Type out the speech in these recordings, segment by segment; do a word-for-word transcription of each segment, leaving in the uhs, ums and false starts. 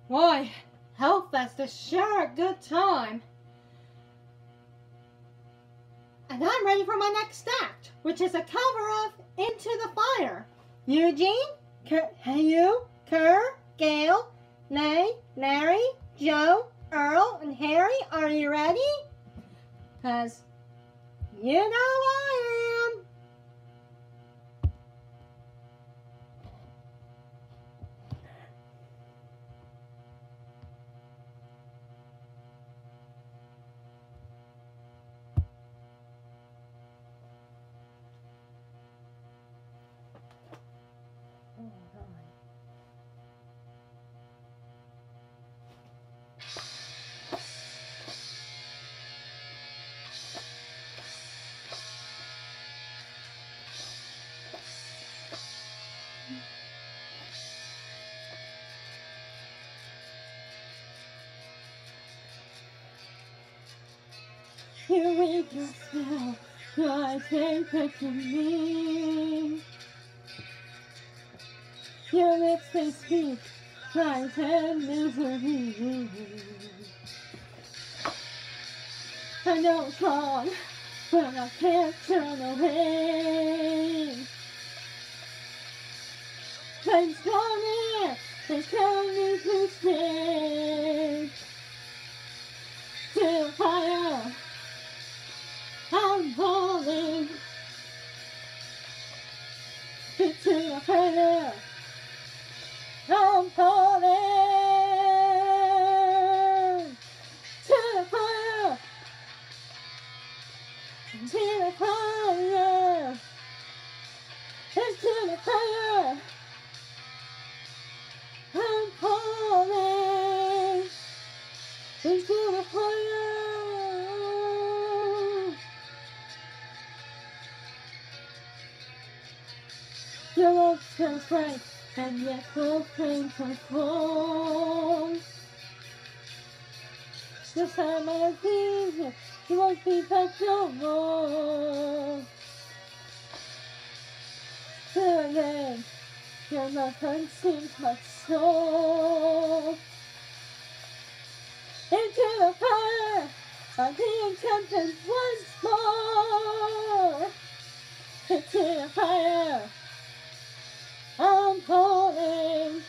Boy, Hellfest is sure a good time. And I'm ready for my next act, which is a cover of Into the Fire. Eugene, Ker, you, Kerr, Gail, Nay, Larry, Joe, Earl, and Harry, are you ready? Cause you know I am. You read yourself, I take it to me. Your lips they speak, life and misery. I know it's wrong, but I can't turn away. I'm strong here, they tell me to stay. To fire, I'm falling. Into the fire, I'm falling. To the fire, into the fire, into the fire, I'm falling. Into the fire. Your love feels right, and yet both things are wrong. This time I feel it, you won't be back no more. Feeling, your love consumes my soul. Into the fire, I'm being tempted once more. Into the fire, I'm falling.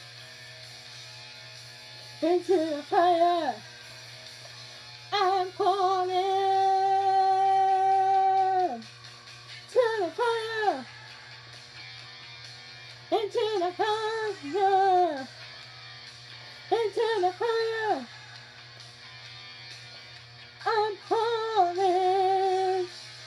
Into the fire, I'm falling. To the fire, into the fire, into the fire, I'm falling.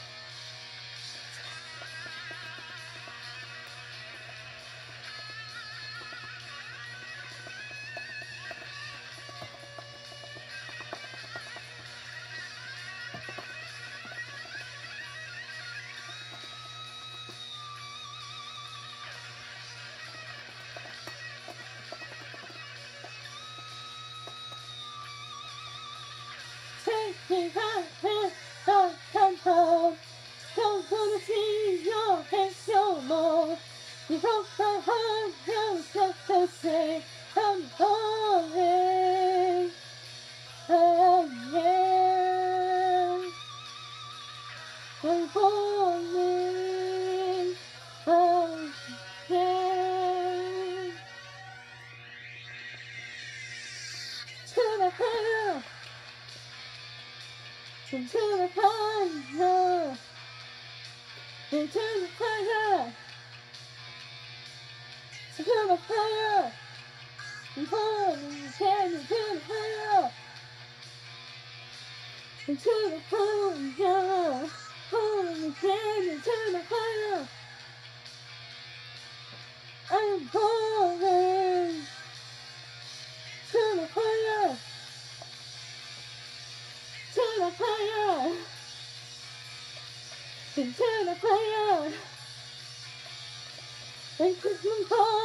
Take me back and don't come home. Don't wanna see your face no more. You broke my heart, there's nothing to say. I'm falling. Oh yeah. I'm falling. Oh yeah. To the fire. Into the fire, into the fire, into the fire, I'm falling again into the fire, into the fire, falling again into the fire, I'm falling to the fire. To the fire, into the fire, into the fire.